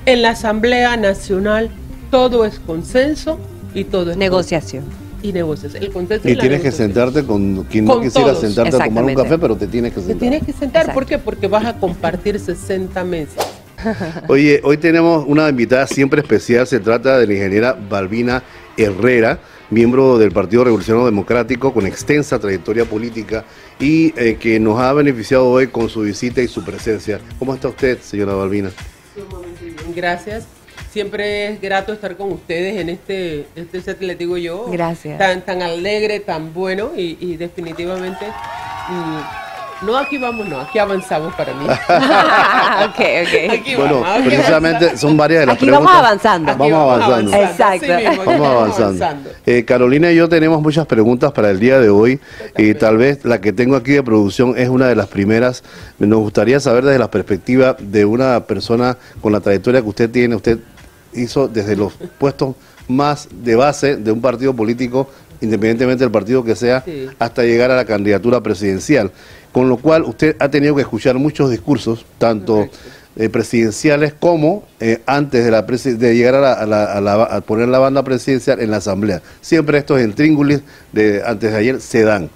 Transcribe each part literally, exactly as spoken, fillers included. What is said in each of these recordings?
En la Asamblea Nacional todo es consenso y todo es negociación. Y negociación. El consenso y, y tienes que sentarte con quien no quisiera todos. sentarte a tomar un café, pero te tienes que sentar. Te tienes que sentar, Exacto. ¿Por qué? Porque vas a compartir sesenta mesas. Oye, hoy tenemos una invitada siempre especial, se trata de la ingeniera Balbina Herrera, miembro del Partido Revolucionario Democrático con extensa trayectoria política y eh, que nos ha beneficiado hoy con su visita y su presencia. ¿Cómo está usted, señora Balbina? Sumamente bien, gracias. Siempre es grato estar con ustedes en este, este set, les digo yo, gracias. Tan, tan alegre, tan bueno y, y definitivamente... Mmm, no, aquí vamos, no, aquí avanzamos para mí. okay, okay. Aquí bueno, vamos, aquí precisamente avanzamos. son varias de las aquí preguntas. Vamos avanzando. Aquí vamos avanzando. avanzando. Exacto. Sí mismo, vamos avanzando. avanzando. Eh, Carolina y yo tenemos muchas preguntas para el día de hoy y eh, tal vez la que tengo aquí de producción es una de las primeras. Nos gustaría saber desde la perspectiva de una persona con la trayectoria que usted tiene. Usted hizo desde los puestos más de base de un partido político, independientemente del partido que sea, sí. hasta llegar a la candidatura presidencial. Con lo cual usted ha tenido que escuchar muchos discursos, tanto eh, presidenciales como eh, antes de, la de llegar a, la, a, la, a, la, a poner la banda presidencial en la Asamblea. Siempre estos intríngulis de antes de ayer se dan.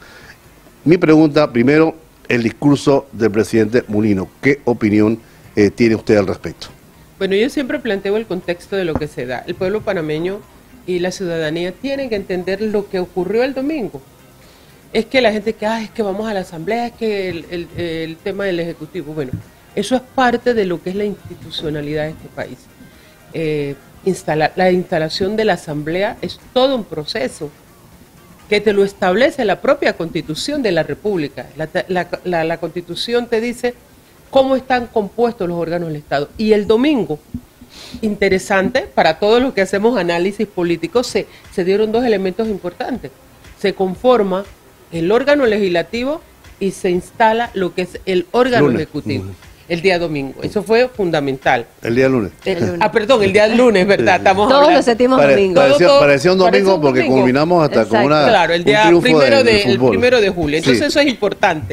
Mi pregunta, primero, el discurso del presidente Mulino. ¿Qué opinión eh, tiene usted al respecto? Bueno, yo siempre planteo el contexto de lo que se da. El pueblo panameño y la ciudadanía tienen que entender lo que ocurrió el domingo. Es que la gente que, ah, es que vamos a la Asamblea, es que el, el, el tema del Ejecutivo, bueno, eso es parte de lo que es la institucionalidad de este país. Eh, instalar, la instalación de la Asamblea es todo un proceso que te lo establece la propia Constitución de la República. La, la, la, la Constitución te dice cómo están compuestos los órganos del Estado. Y el domingo, interesante, para todos los que hacemos análisis político, se, se dieron dos elementos importantes. Se conforma el órgano legislativo y se instala lo que es el órgano lunes. ejecutivo, uh-huh. el día domingo. Eso fue fundamental. El día lunes. El, el lunes. Ah, perdón, el día lunes, ¿verdad? Estamos Todos lo sentimos Pare, domingo. Pareció, todo, todo, pareció un domingo un porque domingo. culminamos hasta Exacto. con una Claro, el día primero de, de el primero de julio. Entonces sí. eso es importante.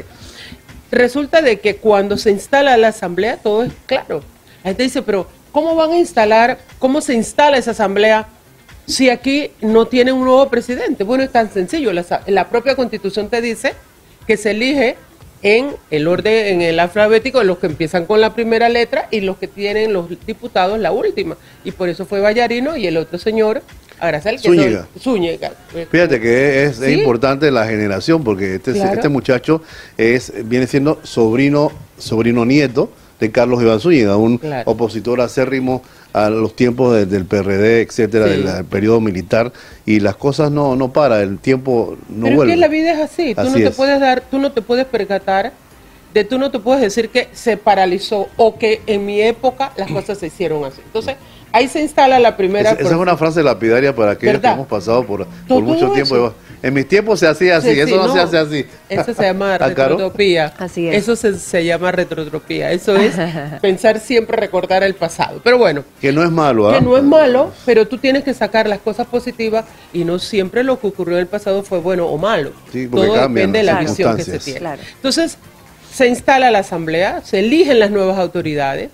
Resulta de que cuando se instala la Asamblea, todo es claro. La gente dice, pero ¿cómo van a instalar, cómo se instala esa Asamblea si aquí no tienen un nuevo presidente? Bueno, es tan sencillo. La, la propia Constitución te dice que se elige en el orden, en el alfabético, los que empiezan con la primera letra y los que tienen los diputados la última. Y por eso fue Vallarino y el otro señor, Aracel, que Zúñiga. No, Zúñiga. Fíjate que es, ¿Sí? es importante la generación, porque este, claro. este muchacho es viene siendo sobrino, sobrino nieto de Carlos Iván Zúñiga, un claro. opositor acérrimo a los tiempos de, del P R D, etcétera, sí. del, del periodo militar, y las cosas no no paran, el tiempo no Pero vuelve. Pero es que la vida es así, tú así no te es. puedes dar, tú no te puedes percatar de, tú no te puedes decir que se paralizó o que en mi época las cosas se hicieron así. Entonces, ahí se instala la primera... Es, esa es una frase lapidaria para aquellos ¿verdad? que hemos pasado por, por mucho tiempo. Eso. En mis tiempos se hacía así, sí, eso sí, no, no se hace así. Eso se llama retrotropía. Así es. Eso se, se llama retrotropía. Eso es pensar siempre, recordar el pasado. Pero bueno. Que no es malo, ¿ah? Que no es malo, pero tú tienes que sacar las cosas positivas y no siempre lo que ocurrió en el pasado fue bueno o malo. Sí, porque todo cambian depende de la las visión que se tiene. Claro. Entonces, se instala la Asamblea, se eligen las nuevas autoridades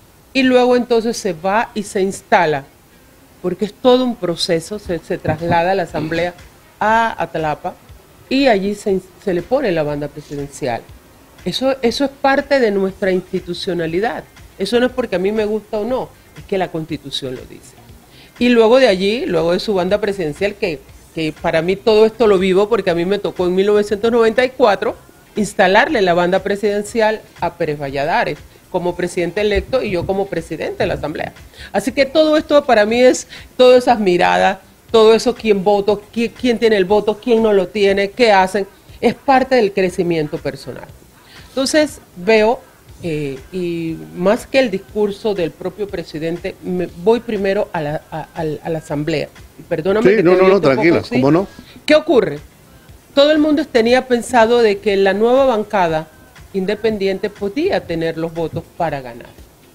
y luego entonces se va y se instala, porque es todo un proceso, se, se traslada la Asamblea a Atlapa y allí se, se le pone la banda presidencial. Eso, eso es parte de nuestra institucionalidad. Eso no es porque a mí me gusta o no, es que la Constitución lo dice. Y luego de allí, luego de su banda presidencial, que, que para mí todo esto lo vivo porque a mí me tocó en mil novecientos noventa y cuatro instalarle la banda presidencial a Pérez Valladares como presidente electo y yo como presidente de la Asamblea. Así que todo esto para mí es todas esas miradas, todo eso, quién voto, quién, quién tiene el voto, quién no lo tiene, qué hacen, es parte del crecimiento personal. Entonces veo, eh, y más que el discurso del propio presidente, me voy primero a la, a, a, a la Asamblea. Perdóname sí, que no, te no, no, tranquila, poco, ¿sí? ¿Cómo no? ¿Qué ocurre? Todo el mundo tenía pensado de que la nueva bancada independiente podía tener los votos para ganar.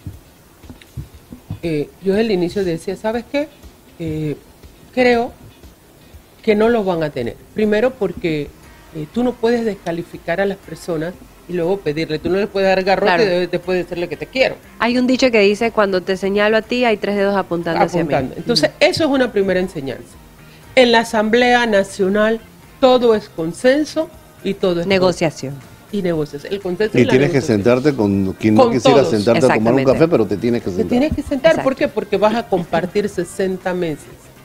Eh, yo desde el inicio decía, ¿sabes qué? Eh, creo que no los van a tener. Primero porque eh, tú no puedes descalificar a las personas y luego pedirle. Tú no le puedes dar garrote Claro. y de- después decirle que te quiero. Hay un dicho que dice, cuando te señalo a ti, hay tres dedos apuntando, Apuntando. hacia mí. Entonces, eso es una primera enseñanza. En la Asamblea Nacional todo es consenso y todo es Negociación. y negociación. El consenso Y la tienes que negociación. sentarte con quien no Con quisiera todos. sentarte a tomar un Exactamente. café, pero te tienes que Te sentar. tienes que sentar. Exacto. ¿Por qué? Porque vas a compartir sesenta meses.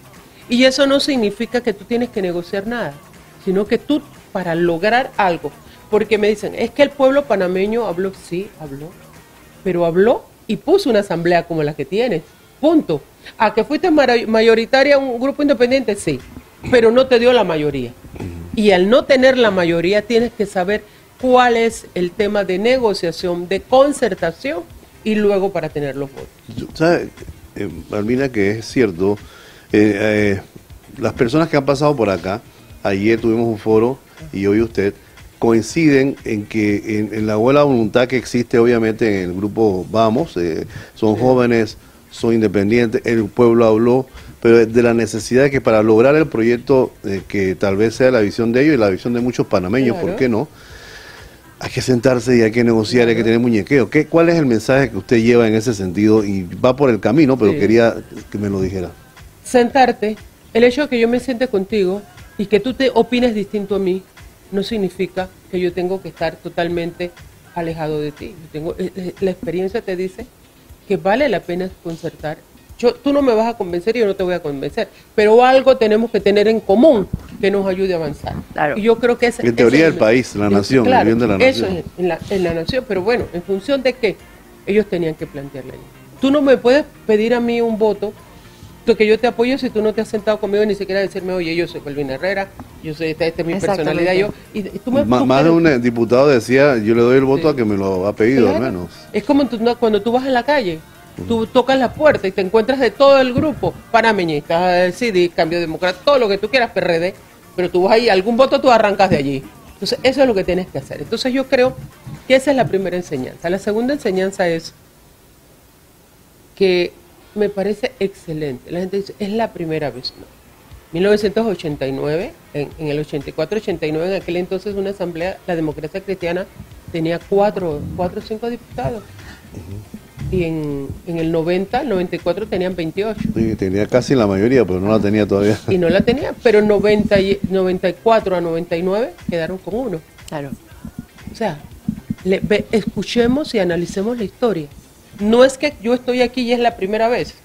Y eso no significa que tú tienes que negociar nada, sino que tú, para lograr algo, porque me dicen, es que el pueblo panameño habló, sí, habló, pero habló y puso una asamblea como la que tienes, punto. ¿A que fuiste mara- mayoritaria un grupo independiente? Sí, pero no te dio la mayoría. Y al no tener la mayoría tienes que saber cuál es el tema de negociación, de concertación y luego para tener los votos. Yo- ¿Sabe, eh, Almina, que es cierto? eh, eh, las personas que han pasado por acá, ayer tuvimos un foro y hoy usted, coinciden en que en, en la buena voluntad que existe obviamente en el grupo Vamos, eh, son jóvenes, son independientes, el pueblo habló, pero de la necesidad de que para lograr el proyecto eh, que tal vez sea la visión de ellos y la visión de muchos panameños, Claro. ¿por qué no? Hay que sentarse y hay que negociar, hay que tener muñequeo. ¿Qué, ¿Cuál es el mensaje que usted lleva en ese sentido? Y va por el camino, pero Sí. quería que me lo dijera. Sentarte, el hecho de que yo me siente contigo y que tú te opines distinto a mí, no significa que yo tengo que estar totalmente alejado de ti. Yo tengo, eh, eh, la experiencia te dice que vale la pena concertar. Yo, tú no me vas a convencer y yo no te voy a convencer, pero algo tenemos que tener en común que nos ayude a avanzar. Claro. Y yo creo que ese, En teoría ese es del país, la el- nación, el claro, bien de la eso nación. es en la, en la nación, pero bueno, ¿en función de qué? Ellos tenían que plantearle. Tú no me puedes pedir a mí un voto que yo te apoyo si tú no te has sentado conmigo ni siquiera decirme, oye, yo soy Kelvin Herrera, yo soy esta, esta es mi Exactamente. personalidad, yo y, y tú me Ma- tú más de quieres- un eh, diputado decía, yo le doy el voto Sí. a que me lo ha pedido Claro. al menos. Es como tú- no, cuando tú vas en la calle, tú tocas la puerta y te encuentras de todo el grupo, panameñistas, C D, Cambio Democrático, todo lo que tú quieras, P R D, pero tú vas ahí, algún voto tú arrancas de allí. Entonces, eso es lo que tienes que hacer. Entonces, yo creo que esa es la primera enseñanza. La segunda enseñanza es que me parece excelente. La gente dice, es la primera vez. No. mil novecientos ochenta y nueve, en, en el ochenta y cuatro ochenta y nueve, en aquel entonces una asamblea, la democracia cristiana tenía cuatro, cuatro o cinco diputados. Y en, en el noventa, noventa y cuatro tenían veintiocho. Sí, tenía casi la mayoría, pero no la tenía todavía. Y no la tenían, pero noventa y, noventa y cuatro a noventa y nueve quedaron con uno. Claro. O sea, le- ve- escuchemos y analicemos la historia. No es que yo estoy aquí y es la primera vez.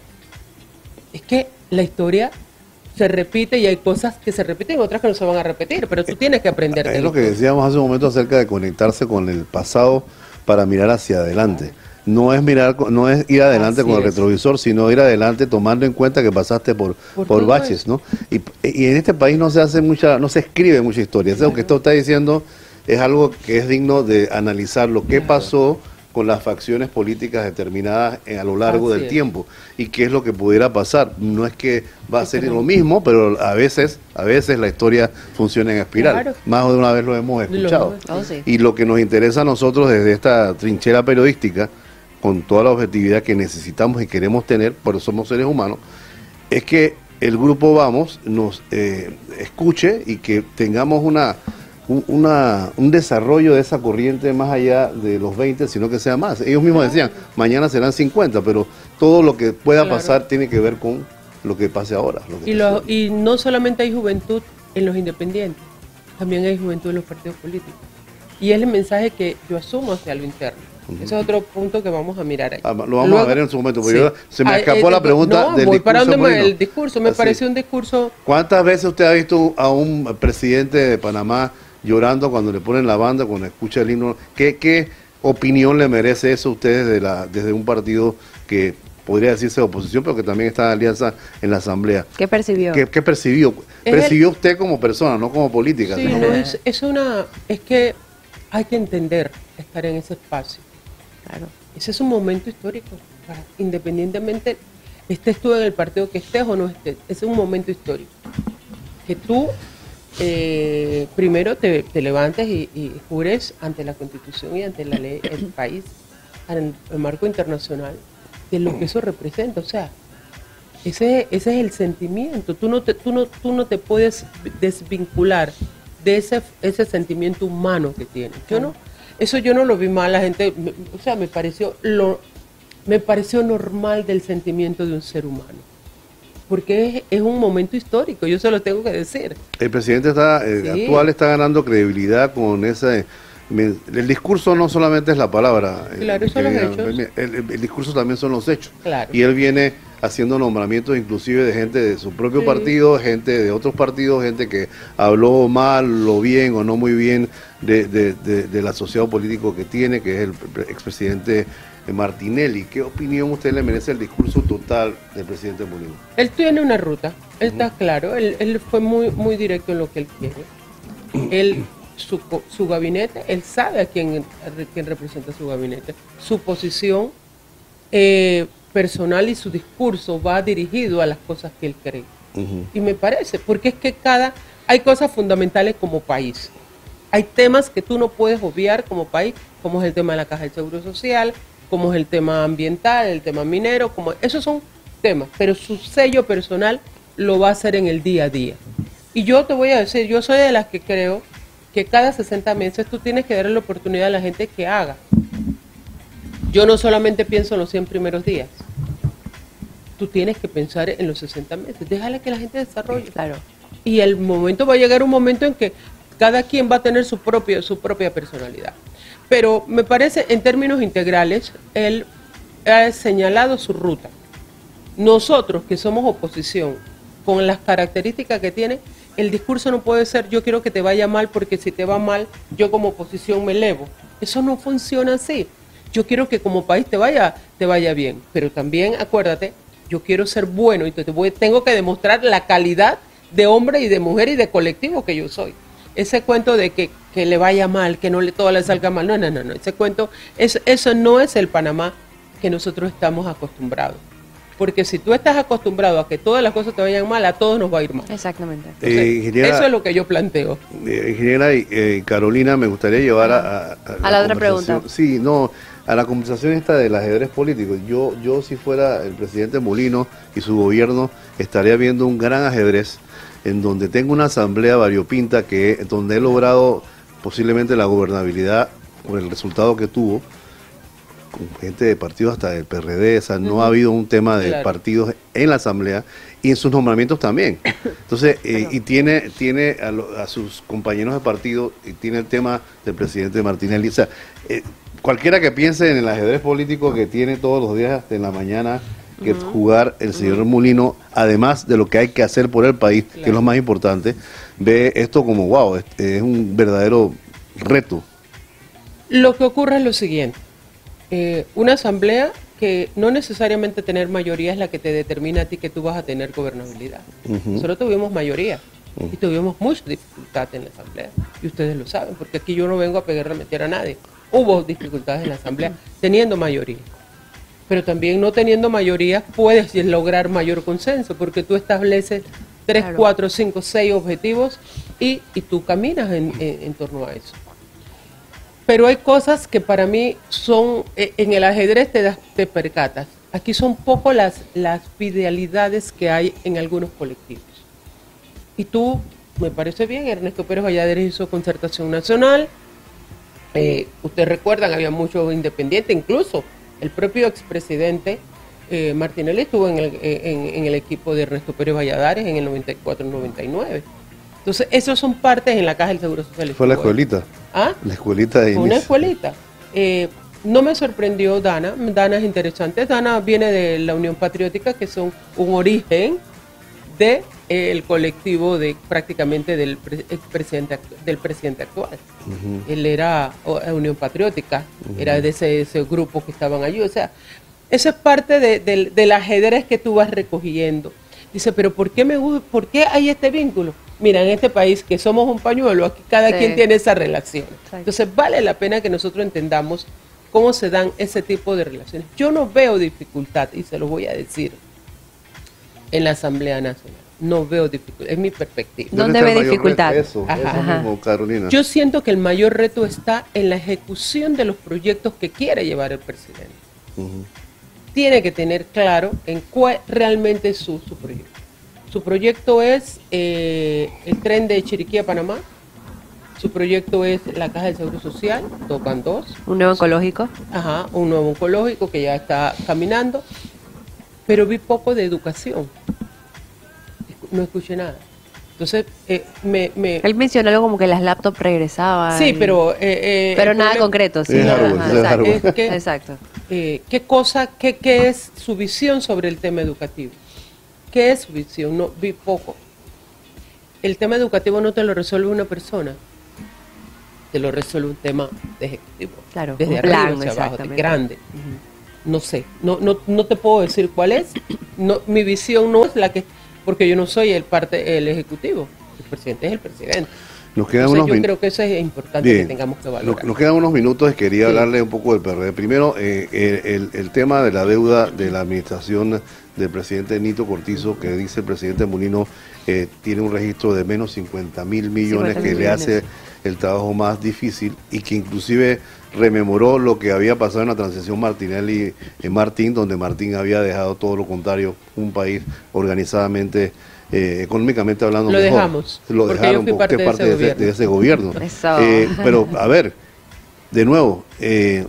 Es que la historia se repite y hay cosas que se repiten y otras que no se van a repetir, pero tú tienes que aprender. Es lo que decíamos hace un momento acerca de conectarse con el pasado para mirar hacia adelante. No es mirar, co- no es ir adelante Así con el es. retrovisor, sino ir adelante tomando en cuenta que pasaste por, Por por todo baches, eso. ¿no? Y, y en este país no se hace mucha, no se escribe mucha historia. Eso que esto está diciendo es algo que es digno de analizar lo que pasó con las facciones políticas determinadas en- a lo largo Así del es. tiempo y qué es lo que pudiera pasar. No es que va a ser lo mismo, pero a veces, a veces la historia funciona en espiral. Claro. Más de una vez lo hemos Lo escuchado. hemos Oh, sí. Y lo que nos interesa a nosotros desde esta trinchera periodística, con toda la objetividad que necesitamos y queremos tener, porque somos seres humanos, es que el grupo Vamos nos eh, escuche y que tengamos una, un, una, un desarrollo de esa corriente más allá de los veinte, sino que sea más. Ellos mismos decían, mañana serán cincuenta, pero todo lo que pueda Claro. pasar tiene que ver con lo que pase ahora. lo que Y, está lo- sucediendo. y no solamente hay juventud en los independientes, también hay juventud en los partidos políticos. Y es el mensaje que yo asumo hacia lo interno. Ese es otro punto que vamos a mirar ahí. Ah, lo vamos Luego- a ver en su momento, porque Sí. yo- se me Ah, escapó eh, la eh, pregunta no, del voy discurso parándome Molino. el discurso. Me Así. pareció un discurso. ¿Cuántas veces usted ha visto a un presidente de Panamá llorando cuando le ponen la banda, cuando escucha el himno? ¿Qué, qué opinión le merece eso a ustedes de la, desde un partido que podría decirse de oposición, pero que también está en alianza en la Asamblea? ¿Qué percibió? ¿Qué, qué percibió? Es ¿Percibió usted como persona, no como política? Sí, sino no, como- es, es una. Es que hay que entender estar en ese espacio. Claro. Ese es un momento histórico. Para, independientemente estés tú en el partido que estés o no estés, ese es un momento histórico. Que tú eh, primero te, te levantes y, y jures ante la Constitución y ante la ley del país, en el marco internacional, de lo que eso representa. O sea, ese, ese es el sentimiento. Tú no te, tú no, tú no te puedes desvincular de ese, ese sentimiento humano que tienes. Yo no, Eso yo no lo vi mal, la gente, me- o sea, me pareció, lo, me pareció normal del sentimiento de un ser humano. Porque es, es un momento histórico, yo se lo tengo que decir. El presidente está, eh, Sí. actual está ganando credibilidad con ese... men- El discurso no solamente es la palabra. eh, Claro, son que los digan, hechos. El, el- el discurso también son los hechos. Claro. Y él viene haciendo nombramientos inclusive de gente de su propio Sí. partido, gente de otros partidos, gente que habló mal o bien o no muy bien de, de- de- del asociado político que tiene, que es el pre- expresidente Martinelli. ¿Qué opinión usted le merece el discurso total del presidente Molino? Él tiene una ruta, él está claro, él, él fue muy, muy directo en lo que él quiere. Él, su, co- su gabinete, él sabe a quién, a quién representa su gabinete. Su posición eh, personal y su discurso va dirigido a las cosas que él cree. Ujú. Y me parece, porque es que cada, hay cosas fundamentales como país. Hay temas que tú no puedes obviar como país, como es el tema de la Caja del Seguro Social, como es el tema ambiental, el tema minero, como esos son temas, pero su sello personal lo va a hacer en el día a día. Y yo te voy a decir, yo soy de las que creo que cada sesenta meses tú tienes que darle la oportunidad a la gente que haga. Yo no solamente pienso en los cien primeros días. Tú tienes que pensar en los sesenta meses. Déjale que la gente desarrolle. Claro. Y el momento va a llegar un momento en que cada quien va a tener su propio, su propia personalidad. Pero me parece, en términos integrales, él ha señalado su ruta. Nosotros, que somos oposición, con las características que tiene, el discurso no puede ser yo quiero que te vaya mal porque si te va mal, yo como oposición me elevo. Eso no funciona así. Yo quiero que como país te vaya, te vaya bien. Pero también, acuérdate, yo quiero ser bueno y te, te voy- tengo que demostrar la calidad de hombre y de mujer y de colectivo que yo soy. Ese cuento de que, que le vaya mal, que no le todo le salga mal, no, no, no, no. Ese cuento, es, eso no es el Panamá que nosotros estamos acostumbrados. Porque si tú estás acostumbrado a que todas las cosas te vayan mal, a todos nos va a ir mal. Exactamente. Entonces, Eh, ingeniera- eso es lo que yo planteo. Eh, ingeniera eh, Carolina, me gustaría llevar a, a- A la otra conversación- pregunta. Sí, no, a la conversación esta del ajedrez político. Yo, yo si fuera el presidente Molino y su gobierno, estaría viendo un gran ajedrez en donde tengo una asamblea variopinta que donde he logrado posiblemente la gobernabilidad por el resultado que tuvo, con gente de partidos hasta del P R D, o sea, no ha habido un tema de Claro. partidos en la asamblea y en sus nombramientos también. Entonces, eh, y tiene tiene a, lo- a sus compañeros de partido y tiene el tema del presidente Martinelli. O sea, eh, cualquiera que piense en el ajedrez político que tiene todos los días en la mañana que jugar el señor Molino, además de lo que hay que hacer por el país, que es lo Claro. más importante, ve esto como, wow, es, es un verdadero reto. Lo que ocurre es lo siguiente. Eh, una asamblea que no necesariamente tener mayoría es la que te determina a ti que tú vas a tener gobernabilidad. Ujú. Nosotros tuvimos mayoría y tuvimos mucha dificultad en la asamblea. Y ustedes lo saben, porque aquí yo no vengo a pegarle a meter a nadie. Hubo dificultades en la asamblea teniendo mayoría. Pero también no teniendo mayoría puedes lograr mayor consenso, porque tú estableces tres, Claro. cuatro, cinco, seis objetivos y, y tú caminas en, en- en torno a eso. Pero hay cosas que para mí son, eh, en el ajedrez te, das, te percatas. Aquí son poco las, las fidelidades que hay en algunos colectivos. Y tú, me parece bien, Ernesto Pérez Valladares hizo concertación nacional. Eh, ustedes recuerdan, había mucho independiente, incluso el propio expresidente eh, Martinelli estuvo en el, eh, en, en el equipo de Ernesto Pérez Valladares en el noventa y cuatro noventa y nueve. Entonces, esos son partes en la Caja del Seguro Social. Fue la Estuvo él. escuelita, ¿Ah? la escuelita de Fue una inicio. escuelita. Eh, no me sorprendió Dana. Dana es interesante. Dana viene de la Unión Patriótica, que son un origen de eh, el colectivo de prácticamente del pre- expresidente actu- del presidente actual. Él era o, eh, Unión Patriótica, era de ese, ese grupo que estaban allí. O sea, eso es parte de- del, del ajedrez que tú vas recogiendo. Dice, pero ¿por qué, me, gu- ¿por qué hay este vínculo? Mira, en este país que somos un pañuelo, aquí cada Sí. quien tiene esa relación. Exacto. Entonces vale la pena que nosotros entendamos cómo se dan ese tipo de relaciones. Yo no veo dificultad, y se lo voy a decir, en la Asamblea Nacional. No veo dificultad, es mi perspectiva. ¿Dónde ¿Dónde está ve el mayor dificultad? reto? Eso, Ajá. eso mismo, Carolina. Yo siento que el mayor reto está en la ejecución de los proyectos que quiere llevar el presidente. Ujú. Tiene que tener claro en cuál realmente es su, su proyecto. Su proyecto es eh, el tren de Chiriquí a Panamá, Su proyecto es la Caja del Seguro Social, tocan dos. Un nuevo oncológico. Ajá, un nuevo oncológico que ya está caminando, pero vi poco de educación. No escuché nada. Entonces, eh, me, me... Él mencionó algo como que las laptops regresaban. Sí, pero... Eh, eh, pero nada problema... concreto. Sí, es nada, árbol, ajá, es exacto. árbol. Es que, Exacto. Eh, ¿Qué cosa, qué, qué es su visión sobre el tema educativo? ¿Qué es su visión? No, vi poco. El tema educativo no te lo resuelve una persona, te lo resuelve un tema de ejecutivo. Claro, desde un arriba plan, hacia abajo, de exactamente. grande. Uh-huh. No sé, no, no, no te puedo decir cuál es. No, mi visión no es la que, porque yo no soy el parte, el ejecutivo. El presidente es el presidente. Nos quedan Entonces, unos yo min- creo que eso es importante Bien. que tengamos que Nos, valorar. nos quedan unos minutos y quería Sí. hablarle un poco del P R D. Primero, eh, el, el tema de la deuda de la administración del presidente Nito Cortizo, que dice el presidente Mulino, eh, tiene un registro de menos cincuenta mil millones cincuenta que mil le hace el trabajo más difícil y que inclusive rememoró lo que había pasado en la transición Martinelli en Martín, donde Martín había dejado todo lo contrario, un país organizadamente, eh, económicamente hablando Lo mejor. dejamos, Lo porque dejaron yo fui porque parte de ese de, ese, de ese gobierno. Eso. Eh, pero, a ver, de nuevo, eh,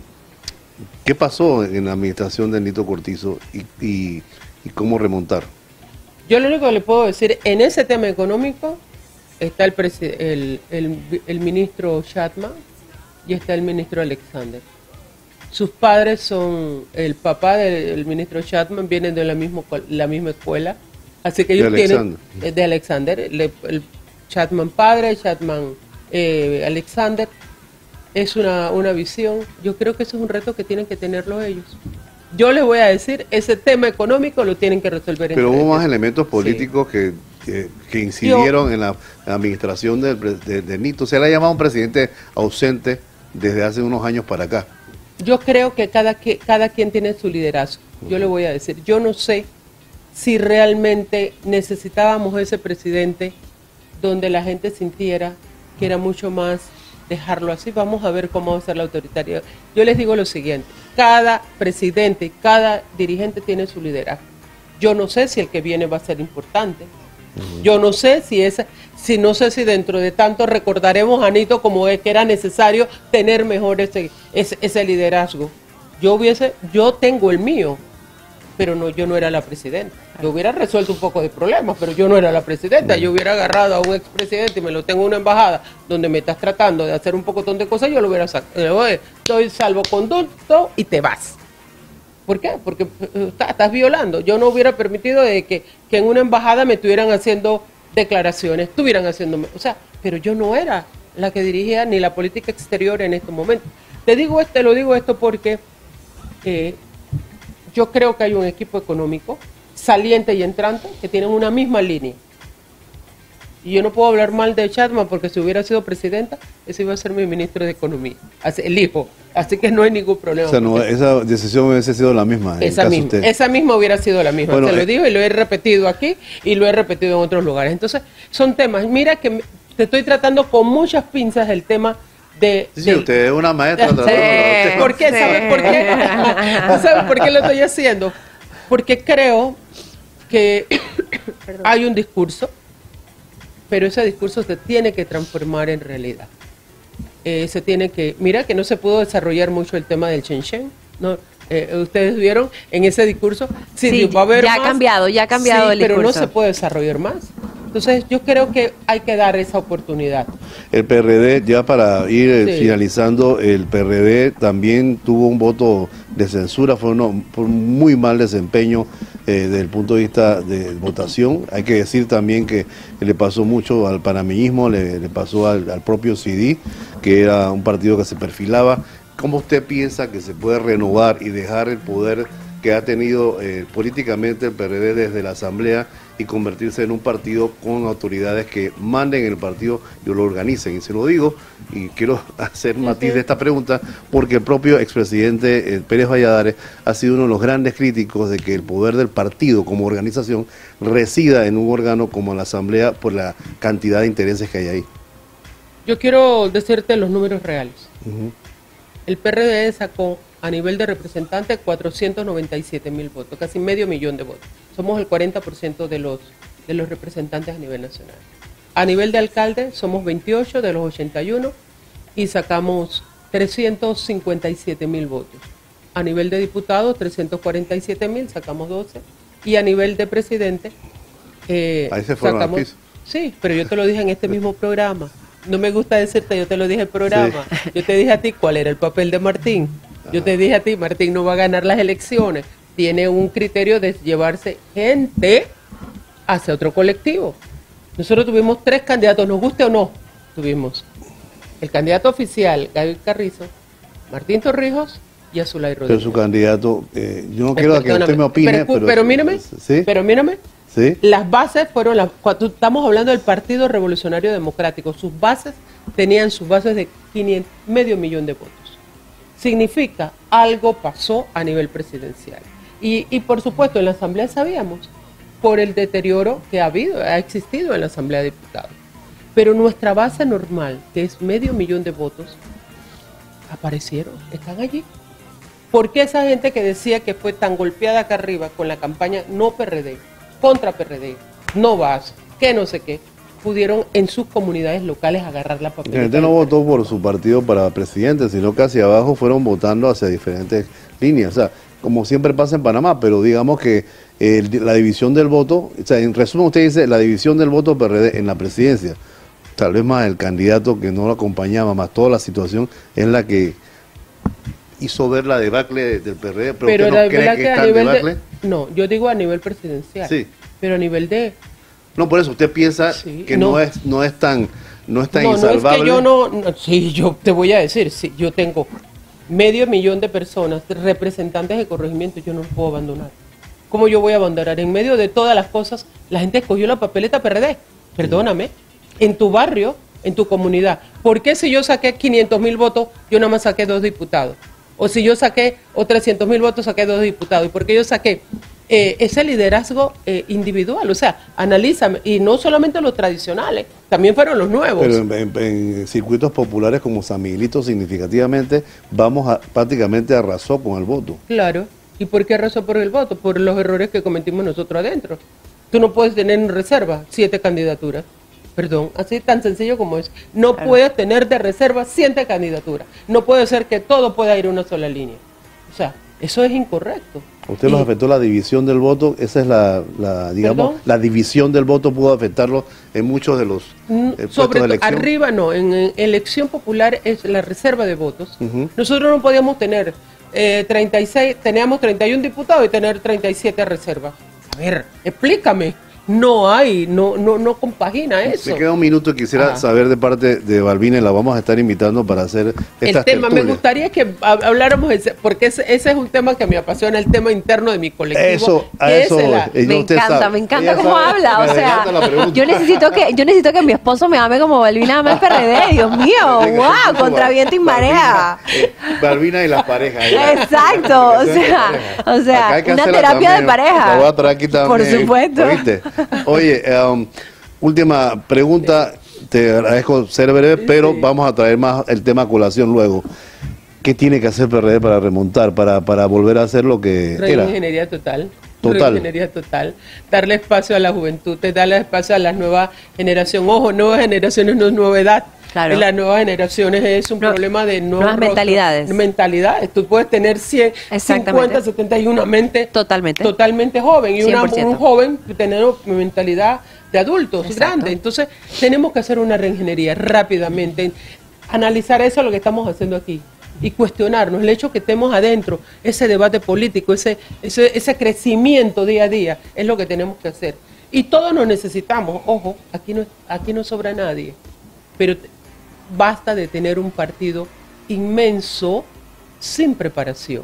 ¿qué pasó en la administración de Nito Cortizo y, y, y cómo remontar? Yo lo único que le puedo decir, en ese tema económico, está el, presi- el, el, el ministro Chatman y está el ministro Alexander. Sus padres son, el papá del ministro Chatman vienen de la, mismo, la misma escuela, así que ellos De tienen, Alexander. eh, de Alexander, el, el Chatman padre, Chatman eh, Alexander, es una, una visión, yo creo que eso es un reto que tienen que tenerlo ellos. Yo les voy a decir, ese tema económico lo tienen que resolver Pero entre hubo más ellos. elementos políticos Sí. que, que, que incidieron en la, la administración del pre- de, de Nito. Se le ha llamado un presidente ausente desde hace unos años para acá. Yo creo que cada, que cada quien tiene su liderazgo. Yo le voy a decir, yo no sé si realmente necesitábamos ese presidente donde la gente sintiera que era mucho más dejarlo así. Vamos a ver cómo va a ser la autoritaria. Yo les digo lo siguiente, cada presidente, cada dirigente tiene su liderazgo. Yo no sé si el que viene va a ser importante. Yo no sé si esa, si no sé si dentro de tanto recordaremos a Nito como es que era necesario tener mejor ese, ese, ese liderazgo. Yo hubiese, yo tengo el mío, pero no, yo no era la presidenta. Yo hubiera resuelto un poco de problemas, pero yo no era la presidenta. Yo hubiera agarrado a un expresidente y me lo tengo en una embajada donde me estás tratando de hacer un poco de cosas, yo lo hubiera sacado. Doy salvoconducto y te vas. ¿Por qué? Porque eh, estás violando. Yo no hubiera permitido de que, que en una embajada me estuvieran haciendo declaraciones, estuvieran haciéndome, o sea, pero yo no era la que dirigía ni la política exterior en estos momentos. Te digo esto, lo digo esto porque eh, yo creo que hay un equipo económico saliente y entrante que tienen una misma línea. Y yo no puedo hablar mal de Chatman porque si hubiera sido presidenta, ese iba a ser mi ministro de Economía, así, el hijo. Así que no hay ningún problema. O sea, no, esa decisión hubiese sido la misma. en Esa caso misma, usted. esa misma hubiera sido la misma. Bueno, Se lo eh, digo y lo he repetido aquí y lo he repetido en otros lugares. Entonces, son temas. Mira que me- te estoy tratando con muchas pinzas el tema de... Sí, sí, del- usted es una maestra. Sí. tratando- ¿Por qué? Sí. ¿Sabes por qué? ¿Sabes por qué lo estoy haciendo? Porque creo que hay un discurso, pero ese discurso se tiene que transformar en realidad. Eh, se tiene que... Mira que no se pudo desarrollar mucho el tema del Shenzhen, ¿no? Eh, ustedes vieron en ese discurso, sí, Sí, va a haber ya ha más, cambiado, ya ha cambiado sí, el pero no discurso. se puede desarrollar más. Entonces yo creo que hay que dar esa oportunidad. El P R D, ya para ir eh, Sí. finalizando, el P R D también tuvo un voto de censura, fue, uno, fue un muy mal desempeño eh, desde el punto de vista de votación. Hay que decir también que le pasó mucho al panameñismo, le, le pasó al, al propio C D, que era un partido que se perfilaba. ¿Cómo usted piensa que se puede renovar y dejar el poder que ha tenido eh, políticamente el P R D desde la Asamblea y convertirse en un partido con autoridades que manden el partido y lo organicen? Y se lo digo, y quiero hacer matiz de esta pregunta, porque el propio expresidente eh, Pérez Valladares ha sido uno de los grandes críticos de que el poder del partido como organización resida en un órgano como la Asamblea por la cantidad de intereses que hay ahí. Yo quiero decirte los números reales. Ujú. El P R D sacó a nivel de representantes cuatrocientos noventa y siete mil votos, casi medio millón de votos. Somos el cuarenta por ciento de los, de los representantes a nivel nacional. A nivel de alcalde somos veintiocho de los ochenta y uno y sacamos trescientos cincuenta y siete mil votos. A nivel de diputados, trescientos cuarenta y siete mil, sacamos doce. Y a nivel de presidente, eh, ahí se fueron sacamos... al piso. Sí, pero yo te lo dije en este mismo programa. No me gusta decirte, yo te lo dije en el programa. Sí. Yo te dije a ti cuál era el papel de Martín. Yo te dije a ti, Martín no va a ganar las elecciones. Tiene un criterio de llevarse gente hacia otro colectivo. Nosotros tuvimos tres candidatos, nos guste o no, tuvimos el candidato oficial, Gaby Carrizo, Martín Torrijos y Azulay Rodríguez. Pero su candidato, eh, yo no quiero que usted me opine, pero, pero, pero mírame, ¿sí? pero mírame, ¿sí? Las bases fueron, las, cuando estamos hablando del Partido Revolucionario Democrático, sus bases tenían sus bases de quinientos, medio millón de votos. Significa, algo pasó a nivel presidencial. Y, y por supuesto, en la Asamblea sabíamos, por el deterioro que ha habido, ha existido en la Asamblea de Diputados. Pero nuestra base normal, que es medio millón de votos, aparecieron, están allí. ¿Por qué esa gente que decía que fue tan golpeada acá arriba con la campaña no P R D, contra P R D, no vas, que no sé qué, pudieron en sus comunidades locales agarrar la papeleta? La gente no votó por su partido para presidente, sino que hacia abajo fueron votando hacia diferentes líneas. O sea, como siempre pasa en Panamá, pero digamos que eh, la división del voto, o sea, en resumen usted dice, la división del voto P R D en la presidencia, tal vez más el candidato que no lo acompañaba, más toda la situación, es la que hizo ver la debacle del P R D. Pero, pero ¿usted no cree que, que a nivel de, no, yo digo a nivel presidencial, sí. Pero a nivel de... No, por eso usted piensa sí, que no. no es no es tan, no es tan no, insalvable. No, es que yo no, no, sí, yo te voy a decir, sí, yo tengo medio millón de personas, representantes de corregimiento, yo no los puedo abandonar. ¿Cómo yo voy a abandonar? En medio de todas las cosas, la gente escogió la papeleta P R D. Perdóname. En tu barrio, en tu comunidad. ¿Por qué si yo saqué quinientos mil votos, yo nada más saqué dos diputados? O si yo saqué o trescientos mil votos, saqué dos diputados. ¿Y por qué yo saqué eh, ese liderazgo eh, individual? O sea, analízame. Y no solamente los tradicionales, también fueron los nuevos. Pero en, en, en circuitos populares como San Miguelito, significativamente, vamos a, prácticamente arrasó con el voto. Claro. ¿Y por qué arrasó por el voto? Por los errores que cometimos nosotros adentro. Tú no puedes tener en reserva siete candidaturas. Perdón, así tan sencillo como es. No claro. puedes tener de reserva siete candidaturas. No puede ser que todo pueda ir a una sola línea. O sea, eso es incorrecto. ¿A usted los afectó la división del voto? Esa es la, la digamos, ¿Perdón? la división del voto pudo afectarlo en muchos de los eh, puestos Sobre de elección. Arriba no, en, en elección popular es la reserva de votos. Uh-huh. Nosotros no podíamos tener eh, treinta y seis, teníamos treinta y uno diputados y tener treinta y siete reservas. A ver, explícame. No hay, no, no, no compagina eso. Me queda un minuto, quisiera ah. saber de parte de Balbina, y la vamos a estar invitando para hacer estas El tema, tertulias. Me gustaría que habláramos, ese, porque ese, ese es un tema que me apasiona, el tema interno de mi colectivo. Eso, a eso la, Me encanta, sabe. me encanta cómo sabe, habla, o sea, yo necesito que yo necesito que mi esposo me ame como Balbina ama el P R D, Dios mío, wow, contra viento y marea. Eh, Balbina y las parejas. Exacto, o sea, o sea, una terapia también, de pareja. La voy a traer aquí también. Por supuesto. ¿Oíste? Oye, um, última pregunta, te agradezco ser breve, pero vamos a traer más el tema a colación luego. ¿Qué tiene que hacer P R D para remontar, para, para volver a hacer lo que era? Reingeniería total. Total. Reingeniería total. Darle espacio a la juventud, darle espacio a la nueva generación. Ojo, nuevas generaciones no es novedad. Claro. En las nuevas generaciones es un no, problema de nuevos nuevas mentalidades. mentalidades. Tú puedes tener cien, cincuenta, setenta y una mente totalmente, totalmente joven y una, un joven tener mentalidad de adultos grande. Entonces tenemos que hacer una reingeniería rápidamente, analizar eso, lo que estamos haciendo aquí, y cuestionarnos el hecho que estemos adentro, ese debate político, ese, ese, ese crecimiento día a día, es lo que tenemos que hacer. Y todos nos necesitamos, ojo, aquí no, aquí no sobra nadie, pero basta de tener un partido inmenso, sin preparación,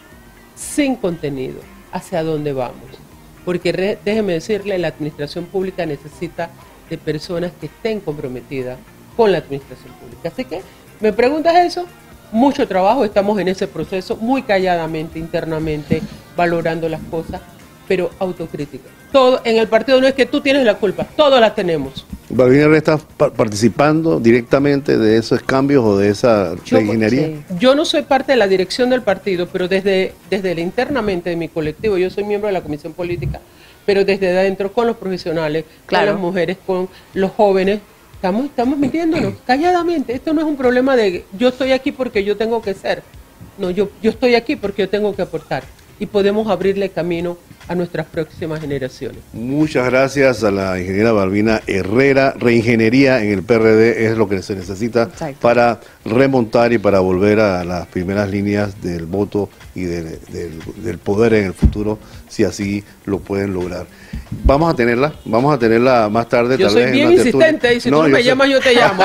sin contenido, hacia dónde vamos. Porque re, déjeme decirle, la administración pública necesita de personas que estén comprometidas con la administración pública. Así que, ¿me preguntas eso? Mucho trabajo, estamos en ese proceso, muy calladamente, internamente, valorando las cosas, pero autocrítica. Todo, en el partido no es que tú tienes la culpa, todos la tenemos. Balbina Herrera, ¿estás pa participando directamente de esos cambios o de esa yo, ingeniería? Sí. Yo no soy parte de la dirección del partido, pero desde, desde el, internamente de mi colectivo, yo soy miembro de la comisión política, pero desde adentro con los profesionales, claro, con las mujeres, con los jóvenes, estamos, estamos mintiéndonos calladamente. Esto no es un problema de yo estoy aquí porque yo tengo que ser. No, yo, yo estoy aquí porque yo tengo que aportar. Y podemos abrirle camino a nuestras próximas generaciones. Muchas gracias a la ingeniera Balbina Herrera. Reingeniería en el P R D es lo que se necesita. Exacto. Para remontar y para volver a las primeras líneas del voto y de, de, del poder en el futuro, si así lo pueden lograr. Vamos a tenerla, vamos a tenerla más tarde. Yo tal soy vez bien en insistente y si no, tú no me sé. llamas yo te llamo.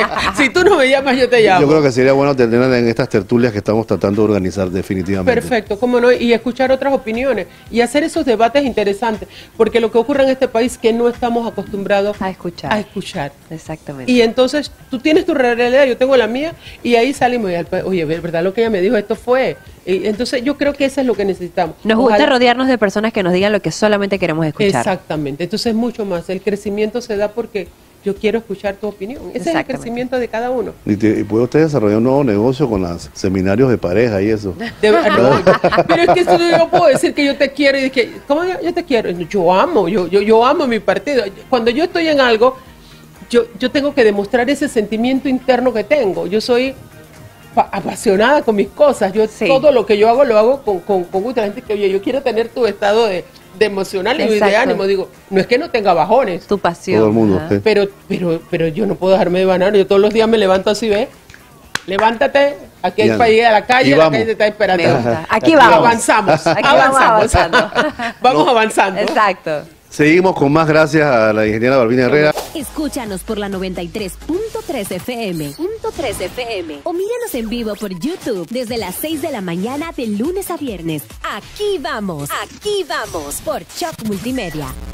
Si tú no me llamas yo te llamo. Yo creo que sería bueno tenerla en estas tertulias que estamos tratando de organizar definitivamente. Perfecto, cómo no, y escuchar otras opiniones y hacer esos debates interesantes, porque lo que ocurre en este país es que no estamos acostumbrados a escuchar. A escuchar. Exactamente. Y entonces tú tienes tu realidad, yo tengo la mía, y ahí salimos y oye, ¿verdad lo que ella me dijo? Esto fue. Y entonces yo creo que eso es lo que necesitamos. Nos gusta Ojalá. rodearnos de personas que nos digan lo que solamente queremos escuchar. Exactamente. Entonces mucho más. El crecimiento se da porque yo quiero escuchar tu opinión. Ese es el crecimiento de cada uno. ¿Y, te, y puede usted desarrollar un nuevo negocio con los seminarios de pareja y eso? De, no, pero es que eso yo no puedo decir que yo te quiero y que, ¿cómo yo, yo te quiero? Yo amo, yo, yo, yo amo mi partido. Cuando yo estoy en algo, yo, yo tengo que demostrar ese sentimiento interno que tengo. Yo soy apasionada con mis cosas. Yo sí. Todo lo que yo hago lo hago con, con, con gusto. La gente que, oye, yo quiero tener tu estado de, de emocional y de ánimo. Digo, no es que no tenga bajones. Tu pasión. Todo el mundo. ¿Sí? Pero, pero, pero yo no puedo dejarme de banar. Yo todos los días me levanto así, ¿ves? Levántate, aquí hay para ir a la calle, la calle te está esperando. Aquí vamos. Avanzamos. Aquí avanzamos. Vamos avanzando. Vamos no. avanzando. Exacto. Seguimos con más gracias a la ingeniera Balbina Herrera. Escúchanos por la noventa y tres punto tres F M. F M. O míranos en vivo por YouTube desde las seis de la mañana de lunes a viernes. Aquí vamos, aquí vamos por Shock Multimedia.